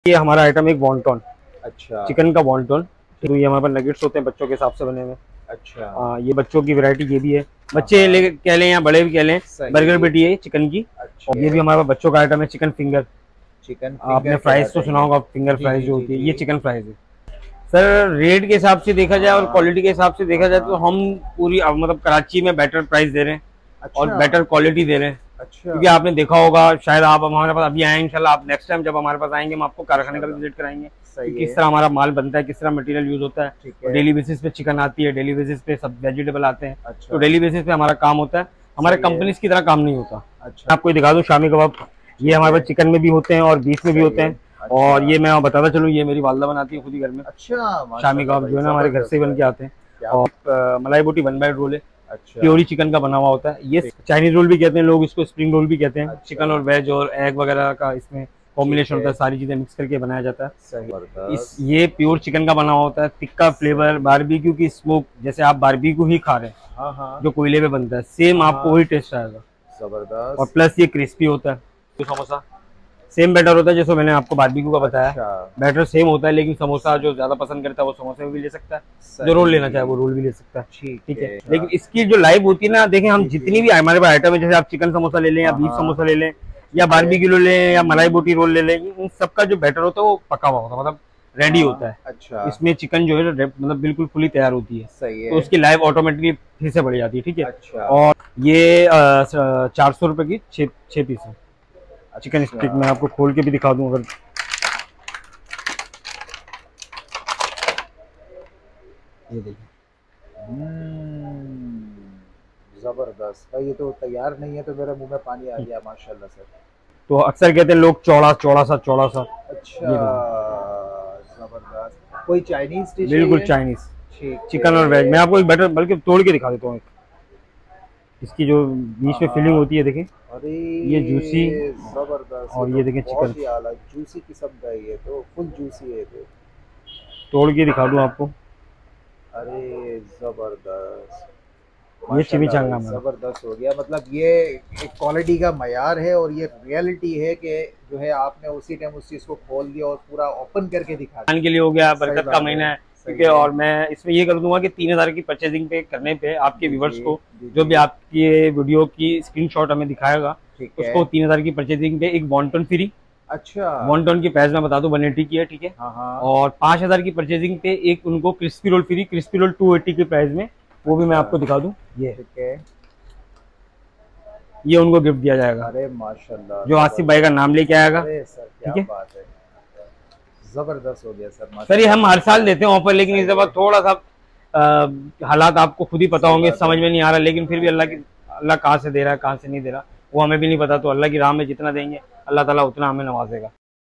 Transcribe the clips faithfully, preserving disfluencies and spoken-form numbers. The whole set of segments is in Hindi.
ये हमारा आइटम एक वॉन्टन, अच्छा, चिकन का वॉन्टन। तो ये हमारे पास नगेट्स होते हैं बच्चों के हिसाब से बने हुए। अच्छा, आ, ये बच्चों की वैरायटी ये भी है, बच्चे ले कह लें या बड़े भी कह लें। बर्गर पेटी है चिकन की। और ये भी हमारे पास बच्चों का आइटम है चिकन फिंगर। चिकन आपने फ्राइज तो सुना होगा, फिंगर फ्राइज जो होती है, ये चिकन फ्राइज है सर। रेट के हिसाब से देखा जाए और क्वालिटी के हिसाब से देखा जाए तो हम पूरी मतलब कराची में बेटर प्राइस दे रहे हैं। अच्छा। और बेटर क्वालिटी दे रहे हैं। अच्छा। क्योंकि आपने देखा होगा, शायद आप हमारे पास अभी आए, इंशाल्लाह आप नेक्स्ट टाइम जब हमारे पास आएंगे हम आपको कारखाने का भी विजिट कराएंगे कि किस तरह हमारा माल बनता है, किस तरह मटेरियल यूज होता है। और डेली बेसिस पे चिकन आती है, डेली बेसिस पे सब वेजिटेबल आते हैं। अच्छा। तो डेली बेसिस पे हमारा काम होता है, हमारे कंपनीज की तरह काम नहीं होता। अच्छा। आपको दिखा दूं शामी कबाब, ये हमारे पास चिकन में भी होते हैं और बीफ में भी होते हैं। अच्छा। और ये मैं बताता चलूँ, ये मेरी वालदा बनाती है खुद ही घर में। अच्छा। शामी कबाब जो है ना हमारे घर से बन के आते हैं। और malai boti one bite roll है, प्योरी चिकन का बना हुआ होता है। ये चाइनीज रोल भी कहते हैं लोग, इसको स्प्रिंग रोल भी कहते हैं। अच्छा। चिकन और वेज और एग वगैरह का इसमें कॉम्बिनेशन होता है, सारी चीजें मिक्स करके बनाया जाता है। इस ये प्योर चिकन का बना हुआ होता है, तिक्का फ्लेवर, बारबेक्यू की स्मोक, जैसे आप बारबेक्यू ही खा रहे हैं। हाँ हाँ। जो कोयले पे बनता है, सेम आपको वही टेस्ट आएगा। जबरदस्त। और प्लस ये क्रिस्पी होता है। समोसा सेम बैटर होता है जैसे मैंने आपको बारबेक्यू का बताया। अच्छा। बैटर सेम होता है, लेकिन समोसा जो ज्यादा पसंद करता है वो समोसे में भी ले सकता है, जो रोल लेना चाहे वो रोल भी ले सकता है। ठीक है। लेकिन इसकी जो लाइव होती है ना, देखें हम जितनी भी हमारे पास आइटम है, जैसे आप चिकन समोसा ले लें या बीफ समोसा ले लें या बारबेक्यू ले लें या मलाई बोटी रोल ले लें, इन सबका जो बैटर होता है वो पका हुआ होता है, मतलब रेडी होता है। अच्छा। इसमें चिकन जो है मतलब बिल्कुल फुली तैयार होती है। सही है। तो उसकी लाइव ऑटोमेटिकली फिर से बढ़ जाती है। ठीक है। अच्छा। और ये चार सौ रुपए की छह छह पीस है चिकन स्टिक। मैं आपको खोल के भी दिखा दूं अगर। ये देखिए, जबरदस्त भाई। ये तो तैयार नहीं है तो मेरे मुंह में पानी आ गया माशाल्लाह सर। तो अक्सर कहते हैं लोग चौड़ा चौड़ा सा चौड़ा सा। अच्छा, जबरदस्त। कोई चाइनीज डिश? बिल्कुल चाइनीज चिकन और वेज। मैं आपको एक बैटर बल्कि तोड़ के दिखा देता हूँ। इसकी जो बीच में फिलिंग होती है देखें, अरे ये जूसी जबरदस्त। और ये देखें चिकन जूसी किस्म का है, ये तो फुल जूसी है। तो तोड़ के दिखा दूं आपको। अरे जबरदस्त, ये चिमिचांगा में जबरदस्त हो गया। मतलब ये एक क्वालिटी का मयार है और ये रियलिटी है कि जो है आपने उसी टाइम उस चीज को खोल दिया और पूरा ओपन करके दिखा दिया। के लिए हो गया, बरकत का महीना है, ठीक है। और मैं इसमें ये कर दूंगा कि तीन हजार की परचेजिंग पे करने पे आपके व्यूवर्स को जो भी आपकी वीडियो की स्क्रीनशॉट हमें दिखाएगा, उसको तीन हजार की परचेजिंग पे एक वॉन्टन फ्री। अच्छा। वॉन्टन की प्राइस मैं बता दूं वन एटी की है, ठीक है। और पांच हजार की परचेजिंग पे एक उनको crispy roll free, crispy roll two eighty की प्राइस में, वो भी मैं आपको दिखा दूं। ये ठीक है, ये उनको गिफ्ट दिया जाएगा। अरे माशाल्लाह, जो आसिफ भाई का नाम लेके आएगा। ठीक है, जबरदस्त हो गया सर। सर ये हम हर साल देते हैं ऑफर, लेकिन इस दफा थोड़ा सा आ, हालात आपको खुद ही पता होंगे, समझ में नहीं आ रहा। लेकिन फिर भी अल्लाह की अल्लाह कहाँ से दे रहा है कहाँ से नहीं दे रहा वो हमें भी नहीं पता। तो अल्लाह की राह में जितना देंगे अल्लाह ताला उतना हमें नवाजेगा।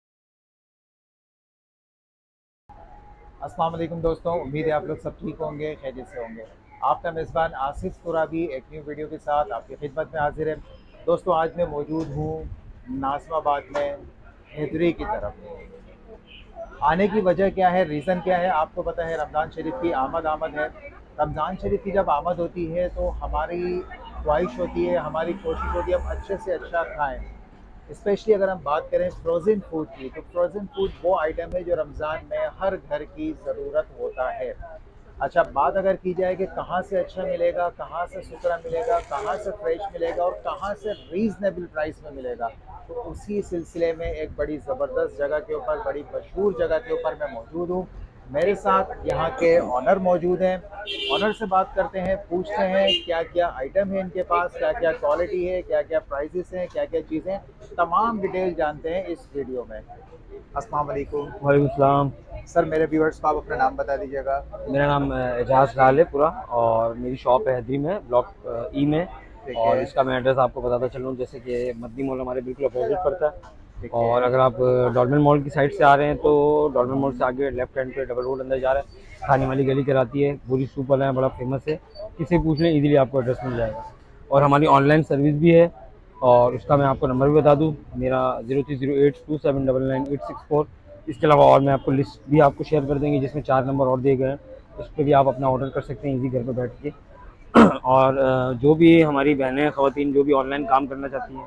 अस्सलाम वालेकुम दोस्तों, उम्मीद है आप लोग सब ठीक होंगे, खैरियत से होंगे। आपका मेज़बान आसिफ कुराबी एक न्यू वीडियो के साथ आपकी खिदमत में हाजिर है। दोस्तों आज मैं मौजूद हूँ नाज़िमाबाद में हैदरी की तरफ। आने की वजह क्या है, रीज़न क्या है, आपको पता है रमज़ान शरीफ की आमद आमद है। रमज़ान शरीफ की जब आमद होती है तो हमारी ख्वाहिश होती है, हमारी कोशिश होती है हम अच्छे से अच्छा खाएँ। स्पेशली अगर हम बात करें फ्रोज़न फूड की, तो फ्रोज़न फूड वो आइटम है जो रमज़ान में हर घर की ज़रूरत होता है। अच्छा, बात अगर की जाए कि कहाँ से अच्छा मिलेगा, कहाँ से सुथरा मिलेगा, कहाँ से फ्रेश मिलेगा और कहाँ से रीज़नेबल प्राइस में मिलेगा, तो उसी सिलसिले में एक बड़ी ज़बरदस्त जगह के ऊपर, बड़ी मशहूर जगह के ऊपर मैं मौजूद हूँ। मेरे साथ यहाँ के ऑनर मौजूद हैं। ऑनर से बात करते हैं, पूछते हैं क्या क्या आइटम है इनके पास, क्या क्या क्वालिटी है, क्या क्या प्राइजेस हैं, क्या क्या चीज़ें, तमाम डिटेल जानते हैं इस वीडियो में। अस्सलाम वालेकुम। वालेकुम सलाम। सर मेरे व्यूअर्स को आप अपना नाम बता दीजिएगा। मेरा नाम एजाज लाल है पूरा, और मेरी शॉप है हैदरी में, ब्लॉक ई में। और इसका मैं एड्रेस आपको बताता चलूँ, जैसे कि मदनी मॉल हमारे बिल्कुल अपोजिट पड़ता है। और अगर आप डॉल्मेन मॉल की साइड से आ रहे हैं तो डॉल्मेन मॉल से आगे लेफ्ट हैंड पे डबल रोड अंदर जा रहे हैं, खाने वाली गली कराती है, पूरी सूप वाला है, बड़ा फेमस है। किसी पूछ लें इजीली आपको एड्रेस मिल जाएगा। और हमारी ऑनलाइन सर्विस भी है, और उसका मैं आपको नंबर भी बता दूं, मेरा zero three zero eight two seven double nine eight six four. इसके अलावा और मैं आपको लिस्ट भी आपको शेयर कर देंगे जिसमें चार नंबर और दिए गए हैं, उस पर भी आप अपना ऑर्डर कर सकते हैं इजी घर पर बैठ के। और जो भी हमारी बहनें ख़वातीन जो भी ऑनलाइन काम करना चाहती हैं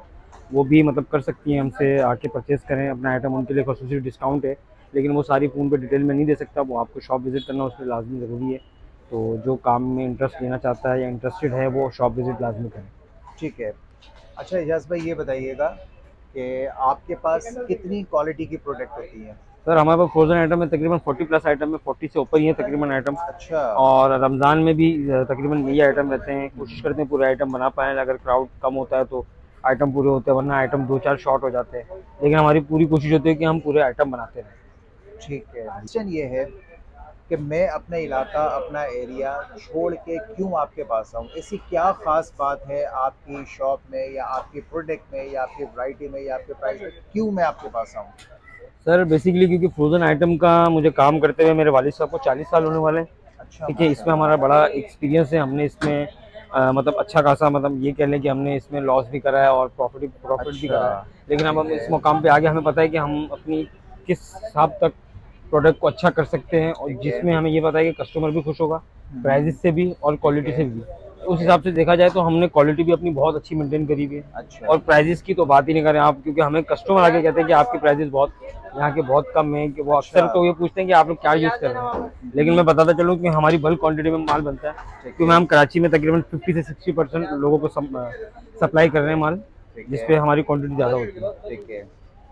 वो भी मतलब कर सकती हैं, हमसे आके परचेज़ करें अपना आइटम। उनके लिए खसूसी डिस्काउंट है, लेकिन वो सारी फ़ोन पे डिटेल में नहीं दे सकता, वो आपको शॉप विज़िट करना उसमें लाजमी ज़रूरी है। तो जो काम में इंटरेस्ट लेना चाहता है या इंटरेस्टेड है वो शॉप विज़िट लाजमी करें। ठीक है। अच्छा एजाज भाई, ये बताइएगा कि आपके पास कितनी क्वालिटी की प्रोडक्ट होती है? सर हमारे पास फ्रोजन आइटम में तकरीबन चालीस प्लस आइटम है, चालीस से ऊपर ही है तकरीबन आइटम। अच्छा। और रमज़ान में भी तकरीबन यही आइटम रहते हैं। कोशिश करते हैं पूरे आइटम बना पाएँ, अगर क्राउड कम होता है तो आइटम पूरे होते हैं, वरना आइटम दो चार शॉर्ट हो जाते हैं। लेकिन हमारी पूरी कोशिश होती है कि हम पूरे आइटम बनाते रहें। ठीक है। क्वेश्चन ये है कि मैं अपना इलाका, अपना एरिया छोड़ के क्यों आपके पास आऊँ? ऐसी क्या ख़ास बात है आपकी शॉप में या आपके प्रोडक्ट में या आपकी वैरायटी में या आपके प्राइस में, क्यों मैं आपके पास आऊँ? सर बेसिकली क्योंकि फ्रोज़न आइटम का मुझे काम करते हुए मेरे वालिद साहब को चालीस साल होने वाले हैं। अच्छा। ठीक है, इसमें हमारा बड़ा एक्सपीरियंस है। हमने इसमें आ, मतलब अच्छा खासा, मतलब ये कह लें कि हमने इसमें लॉस भी करा है और प्रॉफिट प्रॉफिट अच्छा, भी करा है। लेकिन अब हम इस मुकाम पे आगे हमें पता है कि हम अपनी किस हिसाब तक प्रोडक्ट को अच्छा कर सकते हैं, और जिसमें हमें ये पता है कि कस्टमर भी खुश होगा, प्राइजेस से भी और क्वालिटी से भी। उस हिसाब से देखा जाए तो हमने क्वालिटी भी अपनी बहुत अच्छी मेंटेन करी हुई है। अच्छा। और प्राइजेस की तो बात ही नहीं करें आप, क्योंकि हमें कस्टमर आके कहते हैं कि आपके प्राइजेस बहुत यहाँ के बहुत कम है, कि वो अक्सर अच्छा। तो ये पूछते हैं कि आप लोग क्या यूज़ कर रहे हैं। लेकिन मैं बताता चलूँ कि हमारी बल्क क्वांटिटी में माल बनता है, क्योंकि हम कराची में तकरीबन पचास से साठ परसेंट लोगों को सप्लाई कर रहे हैं माल, जिसपे हमारी क्वांटिटी ज़्यादा होती है। ठीक है।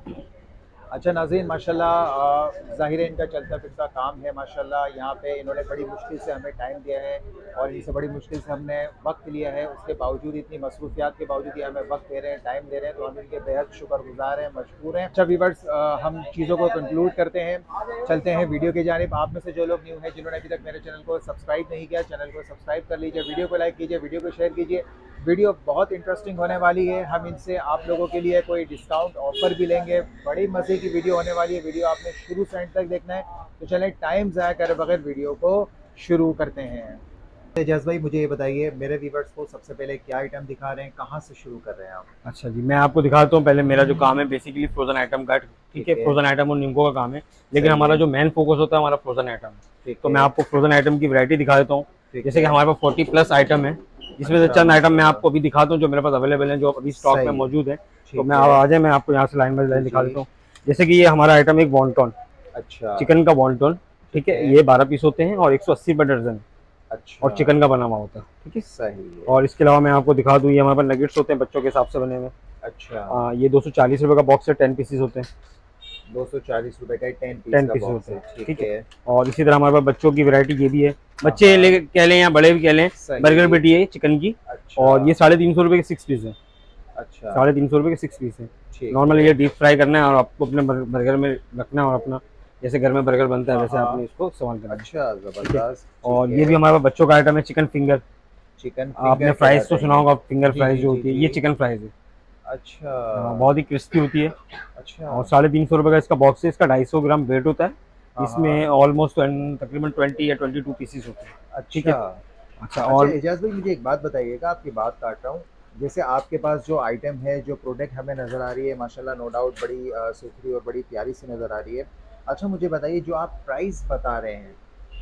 अच्छा नाज़रीन, माशाल्लाह ज़ाहिर है इनका चलता फिरता काम है माशाल्लाह। यहाँ पे इन्होंने बड़ी मुश्किल से हमें टाइम दिया है और इनसे बड़ी मुश्किल से हमने वक्त लिया है। उसके बावजूद, इतनी मसरूफियात के बावजूद ये हमें वक्त दे रहे हैं, टाइम दे रहे हैं, तो हम इनके बेहद शुक्रगुजार हैं, मशकूर हैं। अच्छा व्यूअर्स, हम चीज़ों को कंक्लूड करते हैं, चलते हैं वीडियो की जानिब। आप में से जो लोग न्यू हैं, जिन्होंने अभी तक मेरे चैनल को सब्सक्राइब नहीं किया, चैनल को सब्सक्राइब कर लीजिए, वीडियो को लाइक कीजिए, वीडियो को शेयर कीजिए। वीडियो बहुत इंटरेस्टिंग होने वाली है। हम इनसे आप लोगों के लिए कोई डिस्काउंट ऑफर भी लेंगे। बड़ी मज़े की वीडियो होने वाली है। वीडियो आपने शुरू से एंड तक देखना है। तो चलें टाइम ज़ाया करे बगैर वीडियो को शुरू करते हैं। एजाज भाई, मुझे ये बताइए, मेरे व्यूअर्स को सबसे पहले क्या आइटम दिखा रहे हैं, कहाँ से शुरू कर रहे हैं आप? अच्छा जी, मैं आपको दिखाता हूँ। पहले मेरा जो काम है बेसिकली फ्रोजन आइटम का, ठीक है, फ्रोजन आइटम और नींबू का काम है। लेकिन हमारा जो मेन फोकस होता है हमारा फ्रोजन आइटम। तो मैं आपको फ्रोजन आइटम की वैरायटी दिखा देता हूँ। जैसे कि हमारे पास चालीस प्लस आइटम है, जिसमें से चंद आइटम मैं आपको अभी दिखाता हूँ जो मेरे पास अवेलेबल है, जो अभी स्टॉक में मौजूद है। तो मैं आ जाए, मैं आपको यहाँ से लाइन बाय लाइन दिखा देता हूँ। जैसे कि ये हमारा आइटम एक वॉन्टन, अच्छा, चिकन का वॉन्टन, ठीक है, ये बारह पीस होते हैं और एक सौ अस्सी रुपये दर्जन। अच्छा। और चिकन का बना हुआ होता है, ठीक है, सही है। और इसके अलावा मैं आपको दिखा दूँ, ये हमारे पास नगेट्स होते हैं बच्चों के हिसाब से बने हुए। अच्छा। आ, ये दो सौ चालीस रुपये का बॉक्स है, टेन पीसेस होते हैं। दो सौ चालीस रुपए का टेन पीस टेन का पीसेस बॉक्स होते हैं, ठीक है। और इसी तरह हमारे पास बच्चों की वैरायटी ये भी है, बच्चे ले कह लें या बड़े भी कह लें। बर्गर पेटी है चिकन की। अच्छा। और ये साढ़े तीन सौ रुपये के सिक्स पीस है। अच्छा, साढ़े तीन सौ रुपये के सिक्स पीस है। नॉर्मल ये डीप फ्राई करना है और आपको अपने बर्गर में रखना है, और अपना जैसे घर में बर्गर बनता है वैसे आपने इसको इस्तेमाल करना है। अच्छा, जबरदस्त। और ये भी हमारे पास बच्चों का आइटम है, चिकन फिंगर। चिकन आपने फ्राइज तो सुना होगा, फिंगर फ्राइज जो होती है, ये चिकन फ्राइज है। अच्छा, बहुत ही क्रिस्पी होती है। अच्छा। और साढ़े तीन सौ रुपये का इसका बॉक्स है, इसका ढाई सौ ग्राम वेट होता है। इसमें ऑलमोस्ट तकरीबन ट्वेंटी या ट्वेंटी टू पीसीस होते हैं। ठीक है। अच्छा, और एजाज भाई मुझे एक बात बताइएगा, आपकी बात काट रहा हूँ। जैसे आपके पास जो आइटम है, जो प्रोडक्ट हमें नज़र आ रही है माशाल्लाह, नो डाउट बड़ी सुथरी और बड़ी प्यारी सी नज़र आ रही है। अच्छा मुझे बताइए, जो आप प्राइस बता रहे हैं,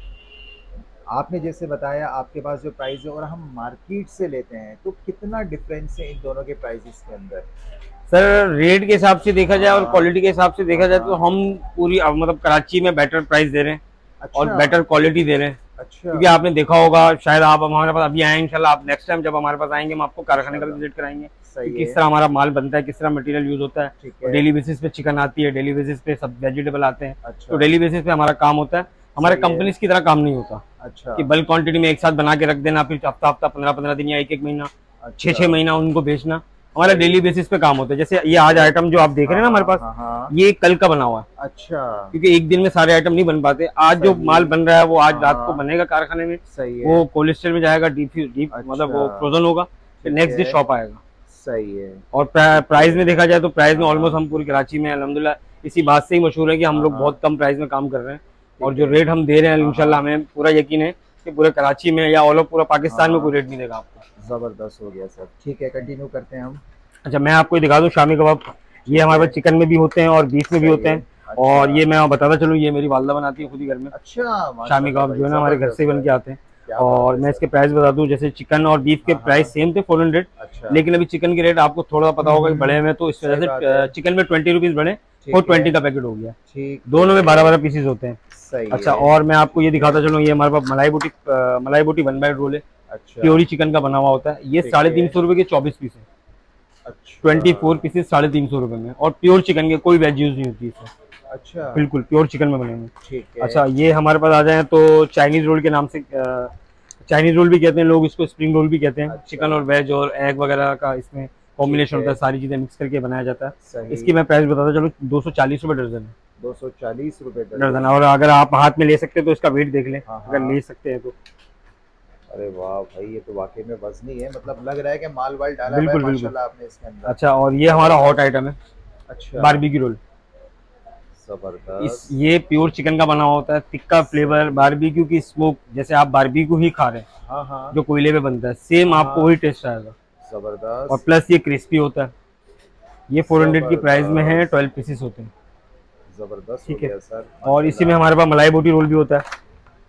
आपने जैसे बताया आपके पास जो प्राइस है और हम मार्केट से लेते हैं, तो कितना डिफरेंस है इन दोनों के प्राइसेस के अंदर? सर रेट के हिसाब से देखा जाए और क्वालिटी के हिसाब से देखा जाए तो हम पूरी मतलब कराची में बेटर प्राइस दे रहे हैं। अच्छा। और बेटर क्वालिटी दे रहे हैं। अच्छा। क्योंकि आपने देखा होगा, शायद आप हमारे पास अभी आए, इंशाल्लाह आप नेक्स्ट टाइम जब हमारे पास आएंगे हम आपको कारखाने का भी विजिट कराएंगे कि किस तरह हमारा माल बनता है, किस तरह मटेरियल यूज होता है। डेली बेसिस पे चिकन आती है, डेली बेसिस पे सब वेजिटेबल आते हैं। अच्छा। तो डेली बेसिस पे हमारा काम होता है, हमारे कंपनीज की तरह काम नहीं होता। अच्छा। कि बल्क क्वांटिटी में एक साथ बना के रख देना, फिर हफ्ता हफ्ता पंद्रह पंद्रह दिन या एक एक महीना छह छह महीना उनको बेचना। हमारा डेली बेसिस पे काम होता है। जैसे ये आज आइटम जो आप देख रहे हैं ना हमारे पास, ये कल का बना हुआ है। अच्छा। क्योंकि एक दिन में सारे आइटम नहीं बन पाते। आज जो माल बन रहा है वो आज रात को बनेगा कारखाने में। सही है। वो कोल्ड स्टोर में जाएगा, डीप डीप मतलब वो फ्रोजन होगा, फिर नेक्स्ट डे शॉप आएगा। सही है। और प्राइस में देखा जाए तो प्राइस में ऑलमोस्ट हम पूरी कराची में अल्हम्दुलिल्लाह इसी बात से ही मशहूर है कि हम लोग बहुत कम प्राइस में काम कर रहे हैं। और जो रेट हम दे रहे हैं इंशाल्लाह हमें पूरा यकीन है कि पूरे कराची में या ऑल ओवर पूरा पाकिस्तान में कोई रेट नहीं देगा आपको। जबरदस्त हो गया सर। ठीक है, कंटिन्यू करते हैं हम। अच्छा, मैं आपको दिखा दूं शामी कबाब। ये हमारे पास चिकन में भी होते हैं और बीफ में भी होते हैं। अच्छा। और ये मैं बताता चलूँ, ये मेरी वालदा बनाती है खुद ही घर में। अच्छा। शामी कबाब जो है ना हमारे घर से बन के आते हैं। और मैं इसके प्राइस बता दूं, जैसे चिकन और बीफ के प्राइस सेम थे फोर हंड्रेड, अच्छा। लेकिन अभी चिकन के रेट आपको थोड़ा पता होगा कि बढ़े हुए, तो इस वजह से चिकन में ट्वेंटी रुपीज बढ़े, फोर ट्वेंटी का पैकेट हो गया। ठीक, दोनों में बारह बारह पीसेज होते हैं। सही अच्छा है। और मैं आपको ये दिखाता चलूँ, ये हमारे पास मलाई बोटी, मलाई बोटी वन बाइट रोल है। अच्छा। प्योरी चिकन का बना हुआ होता है, ये साढ़े तीन सौ रुपए के चौबीस पीस है। अच्छा। ट्वेंटी फोर पीसेस साढ़े तीन सौ रुपए में, और प्योर चिकन के, कोई वेज यूज नहीं होती है। अच्छा। बिल्कुल प्योर चिकन में बनेंगे। ठीक है। अच्छा ये हमारे पास आ जाए तो चाइनीज रोल के नाम से, चाइनीज रोल भी कहते हैं लोग इसको, स्प्रिंग रोल भी कहते हैं। अच्छा। चिकन और वेज और एग वगैरह का इसमें कॉम्बिनेशन होता है, सारी चीजें मिक्स करके बनाया जाता है। इसकी मैं प्राइस बताता चलो, दो सौ चालीस रुपए दर्जन है। दो सौ चालीस रुपए दर्जन। और अगर आप हाथ में ले सकते हैं तो इसका वेट देख लें। हाँ, अगर ले सकते हैं तो। अरे वाह भाई, ये तो वाकई में वजनी है, मतलब लग रहा है कि माल वाल डाला है माशाल्लाह आपने इसके अंदर। अच्छा और ये हमारा हॉट आइटम है। अच्छा। बारबेक्यू रोल, जबरदस्त। ये प्योर चिकन का बना होता है, तिक्का फ्लेवर, बारबेक्यू की स्मोक, जैसे आप बारबेक्यू ही खा रहे हैं। हाँ हाँ। जो कोयले पे बनता है, सेम आपको वही टेस्ट आएगा। जबरदस्त। और प्लस ये क्रिस्पी होता है। ये फोर हंड्रेड की प्राइस में है, ट्वेल्व पीसेस होते हैं। जबरदस्त। ठीक है सर। और इसी में हमारे पास मलाई बोटी रोल भी होता है।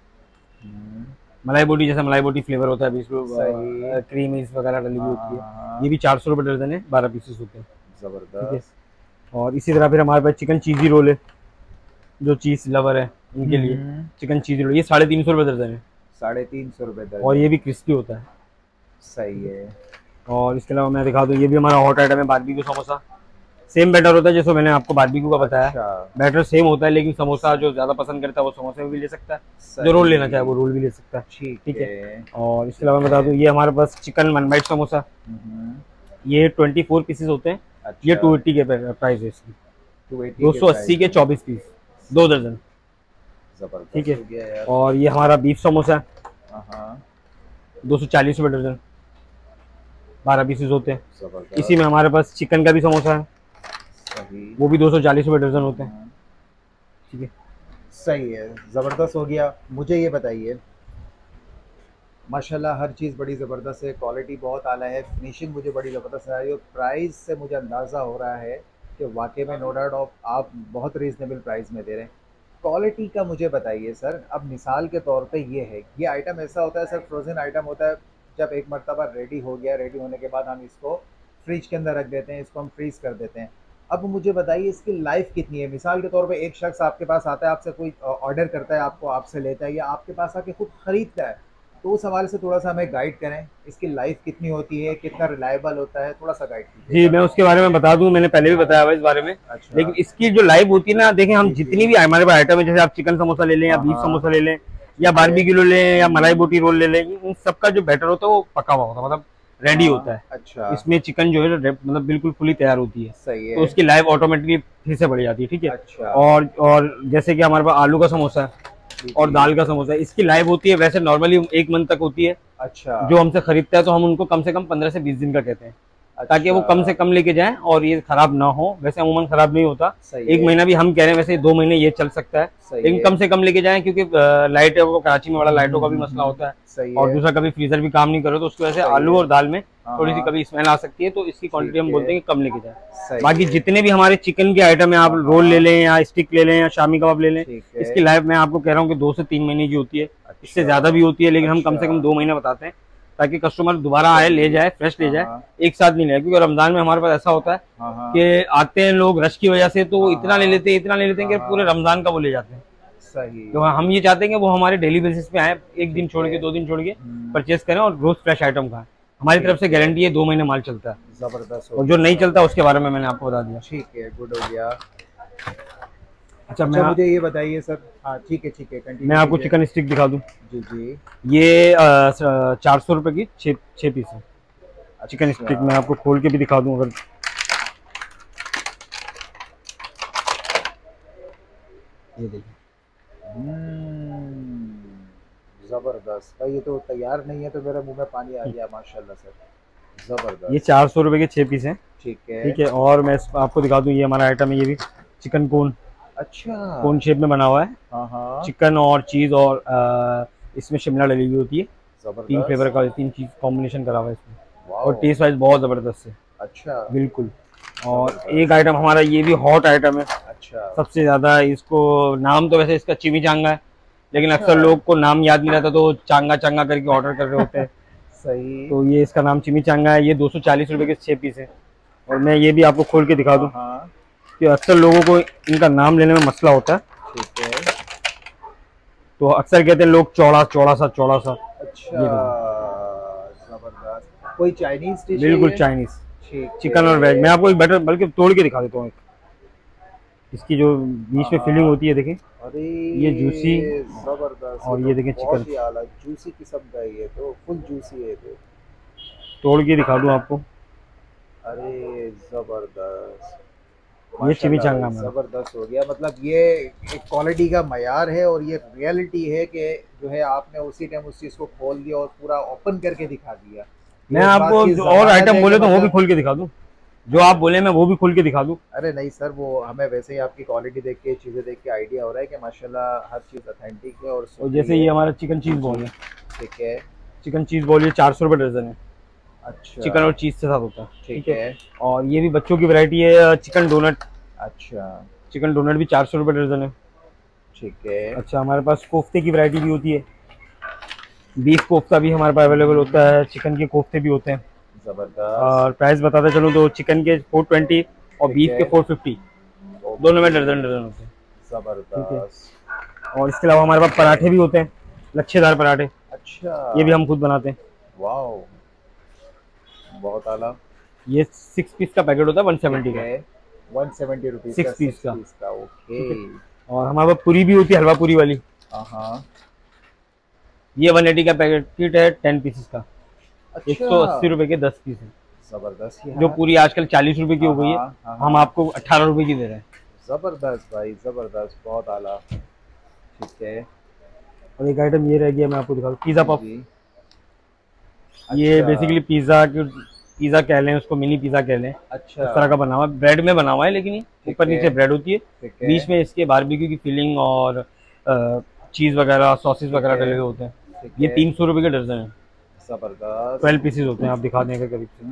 मलाई बोटी जैसा मलाई बोटी फ्लेवर होता है, इसमें क्रीम वगैरह डली हुई होती है। ये भी चार सौ रुपए दर्जन है, बारह पीसेस होते हैं। जबरदस्त। और इसी तरह फिर हमारे पास चिकन चीजी रोल है, जो चीज लवर है उनके लिए चिकन चीजी रोल, ये साढ़े तीन सौ रुपए दर्जन है। साढ़े तीन सौ रुपए दर्जन। और ये भी क्रिस्पी होता है। सही है। और इसके अलावा मैं दिखा दूं, ये भी हमारा हॉट आइटम है, बारबेक्यू समोसा। सेम बैटर होता है जैसे मैंने आपको बारबेक्यू का बताया। अच्छा। बैटर सेम होता है, लेकिन समोसा जो ज्यादा पसंद करता है वो समोसे में भी ले सकता है, जो रोल लेना चाहे वो रोल भी ले सकता है। ठीक है। और इसके अलावा मैं बता दूं, ये हमारे पास चिकन वन बाइट समोसा, ये ट्वेंटी फोर पीसेस होते हैं। अच्छा। ये टू एट्टी के प्राइस है इसकी, दो सौ अस्सी के चौबीस पीस, दो दर्जन। ठीक है। और ये हमारा बीफ समोसा, दो सौ चालीस रुपए दर्जन, बारह पीसेस होते हैं। इसी में हमारे पास चिकन का भी समोसा है, वो भी दो सौ चालीस रुपए दर्जन होते हैं। ठीक है। सही है, ज़बरदस्त हो गया। मुझे ये बताइए, माशाल्लाह हर चीज़ बड़ी ज़बरदस्त है, क्वालिटी बहुत आला है, फिनिशिंग मुझे बड़ी ज़बरदस्त आ रही है, प्राइस से मुझे अंदाज़ा हो रहा है कि वाकई में नो डाउट ऑफ आप बहुत रीज़नेबल प्राइस में दे रहे हैं। क्वालिटी का मुझे बताइए सर, अब मिसाल के तौर पे ये है, ये आइटम ऐसा होता है सर, फ्रोज़न आइटम होता है, जब एक मरतबा रेडी हो गया, रेडी होने के बाद हम इसको फ्रिज के अंदर रख देते हैं, इसको हम फ्रीज़ कर देते हैं। अब मुझे बताइए इसकी लाइफ कितनी है? मिसाल के तौर पे एक शख्स आपके पास आता है, आपसे कोई ऑर्डर करता है, आपको आपसे लेता है या आपके पास आके खुद खरीदता है, तो उस हवाले से थोड़ा सा हमें गाइड करें, इसकी लाइफ कितनी होती है, कितना रिलायबल होता है, थोड़ा सा गाइड कीजिए। जी मैं उसके बारे में बता दूं, मैंने पहले भी बताया हुआ इस बारे में। अच्छा। लेकिन इसकी जो लाइफ होती है ना, देखें हम जितनी भी हमारे पास आइटम है, जैसे आप चिकन समोसा ले लें या बीफ समोसा ले लें या बारबेक्यू ले लें या मलाई बोटी रोल ले लें, इन सबका जो बैटर होता है वो पका हुआ होता है, मतलब रेडी होता है। अच्छा। इसमें चिकन जो है मतलब बिल्कुल फुली तैयार होती है। सही है। तो उसकी लाइफ ऑटोमेटिकली फिर से बढ़ जाती है। ठीक है। अच्छा। और और जैसे कि हमारे पास आलू का समोसा है और दाल का समोसा है, इसकी लाइफ होती है वैसे नॉर्मली एक मंथ तक होती है। अच्छा। जो हमसे खरीदता है तो हम उनको कम से कम पंद्रह से बीस दिन का कहते हैं। अच्छा। ताकि वो कम से कम लेके जाएं और ये खराब ना हो। वैसे अमूमन खराब नहीं होता, एक महीना भी हम कह रहे हैं, वैसे दो महीने ये चल सकता है, लेकिन कम से कम लेके जाएं, क्योंकि लाइट है, कराची में बड़ा लाइटों का भी मसला होता है, और दूसरा कभी फ्रीजर भी काम नहीं करे तो उसकी वजह से आलू और दाल में थोड़ी सी कभी स्मेल आ सकती है, तो इसकी क्वांटिटी हम बोलते हैं कि कम लेके जाए। बाकी जितने भी हमारे चिकन के आइटम है, आप रोल ले लें या स्टिक ले लें या शामी कबाब ले लें, इसकी लाइफ मैं आपको कह रहा हूँ कि दो से तीन महीने की होती है, इससे ज्यादा भी होती है, लेकिन हम कम से कम दो महीने बताते हैं ताकि कस्टमर दोबारा आए, ले जाए, फ्रेश ले जाए, एक साथ नहीं ले। क्योंकि रमजान में हमारे पास ऐसा होता है कि आते हैं लोग रश की वजह से, तो वो इतना ले लेते हैं इतना ले लेते हैं कि पूरे रमजान का वो ले जाते हैं। सही। तो हम ये चाहते हैं कि वो हमारे डेली बेसिस पे आए, एक दिन छोड़ के दो दिन छोड़ के परचेज करें और रोज फ्रेश आइटम खाएं। हमारी तरफ से गारंटी है, दो महीने माल चलता है। जबरदस्त। और जो नहीं चलता उसके बारे में मैंने आपको बता दिया। ठीक है, गुड हो गया। अच्छा, अच्छा मुझे ये बताइए सर। हाँ ठीक है ठीक है, कंटिन्यू। मैं आपको चिकन स्टिक दिखा दूं। जी जी। ये चार सौ रुपए की छः छः पीस है। अच्छा। चिकन स्टिक मैं आपको खोल के भी दिखा दूं अगर। ये देखिए, जबरदस्त भाई, ये तो तैयार नहीं है तो मेरे मुंह में पानी आ गया माशाल्लाह सर, जबरदस्त। ये चार सौ रुपए के छः पीस हैं। ठीक है ठीक है। और मैं आपको दिखा दूं, ये हमारा आइटम है, ये भी चिकन कोन। अच्छा। कोन शेप में बना हुआ है। हाँ। चिकन और चीज और आ, इसमें शिमला डली हुई होती है, तीन फ्लेवर का, तीन चीज कॉम्बिनेशन करा हुआ है इसमें, और टेस्ट वाइज बहुत जबरदस्त है। अच्छा। बिल्कुल। और एक आइटम हमारा ये भी हॉट आइटम है। अच्छा। सबसे ज्यादा इसको नाम तो वैसे इसका चिमिचांगा है, लेकिन अक्सर लोग को नाम याद नहीं रहता तो चांगा चांगा करके ऑर्डर कर रहे होते हैं। सही। तो ये इसका नाम चिमिचांगा है। ये दो सौ चालीस रुपए के छह पीस है। और मैं ये भी आपको खोल के दिखा दूं कि अक्सर लोगों को इनका नाम लेने में मसला होता है। ठीक है। तो अक्सर कहते हैं लोग चौड़ा चौड़ा सा चौड़ा सा। अच्छा, जबरदस्त। कोई चाइनीज डिश? बिल्कुल चाइनीज, ठीक। चिकन और वेज। मैं आपको एक बैटर बल्कि तोड़ के दिखा देता हूँ। इसकी जो बीच में फिलिंग होती है देखें, अरे ये जूसी, जबरदस्त। और ये देखें चिकन जूसी किस्म का है, ये तो फुल जूसी है। तो तोड़ के दिखा दूं आपको। अरे जबरदस्त, ये चिमिचांगा जबरदस्त हो गया। मतलब ये एक क्वालिटी का मयार है और ये रियलिटी है कि जो है आपने उसी टाइम उस चीज को खोल दिया और पूरा ओपन करके दिखा दिया। मैं आपको और आइटम बोले तो वो भी खोल के दिखा दूं, जो आप बोले मैं वो भी खोल के दिखा दूं। अरे नहीं सर, वो हमें वैसे ही आपकी क्वालिटी देख के, चीजें देख के आइडिया हो रहा है कि माशाल्लाह हर चीज ऑथेंटिक है। और, और जैसे ये हमारा चिकन चीज बॉल है। ठीक है। चिकन चीज बॉल ये चार सौ रुपए दर्जन है। अच्छा। चिकन और चीज के साथ होता है। ठीक है। और ये भी बच्चों की वैरायटी है, चिकन डोनट। अच्छा। चिकन डोनट भी चार सौ रुपए दर्जन है। ठीक है। अच्छा, हमारे पास कोफ्ते की वैरायटी भी होती है। बीफ कोफ्ता भी हमारे पास अवेलेबल होता है, चिकन के कोफ्ते भी होते हैं। जबरदस्त। और प्राइस बताते चलो तो चिकन के फोर ट्वेंटी और बीफ के फोर फिफ्टी, दोनों में दर्जन दर्जन होते हैं। जबरदस्त। और इसके अलावा हमारे पास पराठे भी होते हैं, लच्छेदार पराठे। अच्छा। ये भी हम खुद बनाते हैं। वाओ, बहुत आला। ये सिक्स पीस का पैकेट होता है, वन सेवेंटी का, one seventy rupees six piece का। का। ओके। और हमारे पास पूरी भी होती है, हलवा पूरी वाली। हाँ। ये वन एटी का पैकेट किट है, टेन पीसेस का। अच्छा। एक सौ अस्सी रुपए के दस पीस है। जबरदस्त। जो पूरी आजकल चालीस रुपए की हो गई है, हम आपको अठारह रुपए की दे रहे हैं। जबरदस्त भाई, जबरदस्त, बहुत आला। ठीक है। और एक आइटम ये रह गया, मैं आपको दिखाऊं, पिज्जा पफ। ये अच्छा। बेसिकली पिज्जा की पिज्जा कह लें, उसको मिनी पिज्जा कह लें। अच्छा। इस तरह का बना हुआ है, ब्रेड में बना हुआ है, लेकिन ये ऊपर नीचे ब्रेड होती है, है। बीच में इसके बारबेक्यू की फिलिंग और चीज वगैरह सॉसेस वगैरह डले हुए होते हैं। ये तीन सौ रुपए के दर्जन है। जबरदस्त। ट्वेल्व पीसेस होते हैं, आप दिखा देंगे करीब से।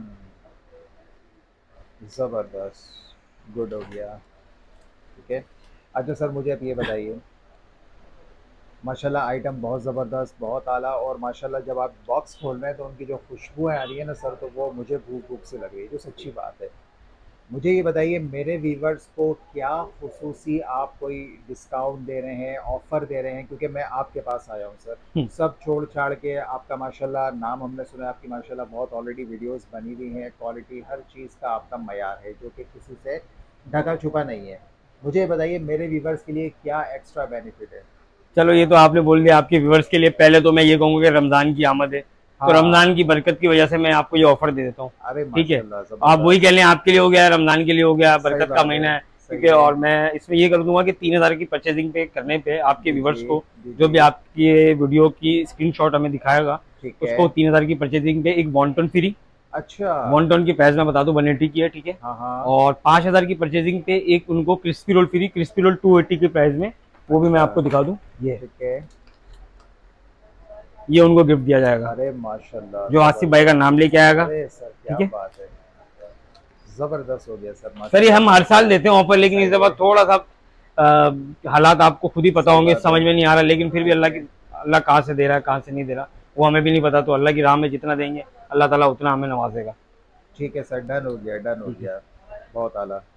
जबरदस्त, गुड हो गया। ठीक है। अच्छा सर, मुझे आप ये बताइए, माशाल्लाह आइटम बहुत ज़बरदस्त, बहुत आला। और माशाल्लाह जब आप बॉक्स खोल रहे हैं तो उनकी जो खुशबू आ रही है ना सर, तो वो मुझे भूख भूख से लग रही है, जो सच्ची बात है। मुझे ये बताइए, मेरे व्यूवर्स को क्या खुसूसी आप कोई डिस्काउंट दे रहे हैं, ऑफ़र दे रहे हैं? क्योंकि मैं आपके पास आया हूँ सर, सब छोड़ छाड़ के। आपका माशाल्लाह नाम हमने सुना, आपकी माशाल्लाह बहुत ऑलरेडी वीडियोस बनी हुई हैं, क्वालिटी हर चीज़ का आपका मयार है, जो कि किसी से ढका छुपा नहीं है। मुझे बताइए मेरे व्यूवर्स के लिए क्या एक्स्ट्रा बेनिफिट है? चलो, ये तो आपने बोल दिया आपके व्यूवर्स के लिए। पहले तो मैं ये कहूँगा कि रमज़ान की आमद है, हाँ। तो रमज़ान की बरकत की वजह से मैं आपको ये ऑफर दे देता हूँ। ठीक है, आप वही कह लें, आपके लिए हो गया, रमज़ान के लिए हो गया, बरकत का महीना है। ठीक है। और मैं इसमें ये कर दूंगा कि तीन हजार की परचेजिंग पे करने पे आपके व्यूवर्स को, जो भी आपकी ये वीडियो की स्क्रीनशॉट हमें दिखाएगा, उसको तीन हजार की परचेजिंग पे एक बॉन्टन फ्री। अच्छा। बॉन्टन की प्राइस मैं बता दूं वन एटी की है। ठीक है। और पांच हजार की परचेजिंग पे एक उनको crispy roll free, crispy roll two eighty की प्राइस में, वो भी मैं आपको दिखा दूं। ये ठीक है, ये उनको गिफ्ट दिया जाएगा। अरे माशाल्लाह, जो आसिफ भाई का नाम लेके आएगा। ठीक है, बात है, जबरदस्त हो गया सर। सर ये हम हर साल देते हैं ऑफर, लेकिन इस दफा थोड़ा सा हालात आपको खुद ही पता होंगे, समझ में नहीं आ रहा, लेकिन फिर भी अल्लाह की अल्लाह कहाँ से दे रहा है कहाँ से नहीं दे रहा वो हमें भी नहीं पता। तो अल्लाह की राह में जितना देंगे अल्लाह ताला उतना हमें नवाजेगा। ठीक है सर, डन हो गया, डन हो गया, बहुत आला।